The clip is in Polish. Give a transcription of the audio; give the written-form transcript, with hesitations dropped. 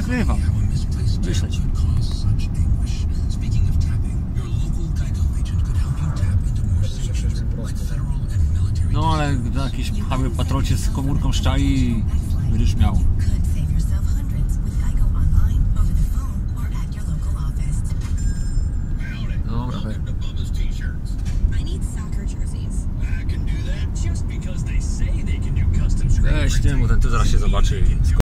nagrywam. Wyślę ci. No ale jakiś pchały patrocie z komórką szczai i będziesz miał. Dobra, weź ty, bo ten tu zaraz się zobaczy.